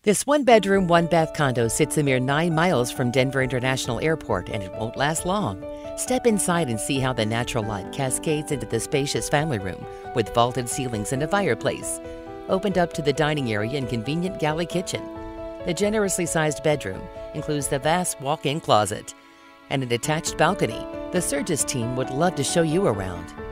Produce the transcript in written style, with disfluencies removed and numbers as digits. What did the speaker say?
This one-bedroom, one-bath condo sits a mere 9 miles from Denver International Airport, and it won't last long. Step inside and see how the natural light cascades into the spacious family room with vaulted ceilings and a fireplace, opened up to the dining area and convenient galley kitchen. The generously sized bedroom includes the vast walk-in closet and an attached balcony. The Surges team would love to show you around.